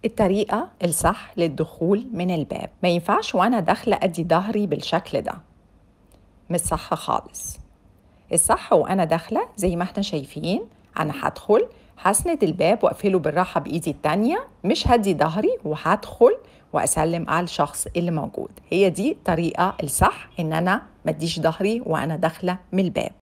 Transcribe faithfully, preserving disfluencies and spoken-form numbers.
الطريقة الصح للدخول من الباب، ما ينفعش وأنا داخلة أدي ظهري بالشكل ده، مش صح خالص. الصح وأنا داخلة زي ما احنا شايفين، أنا هدخل هسند الباب وأقفله بالراحة بإيدي التانية، مش هدي ظهري وهدخل وأسلم على الشخص اللي موجود. هي دي الطريقة الصح، إن أنا مديش ظهري وأنا داخلة من الباب.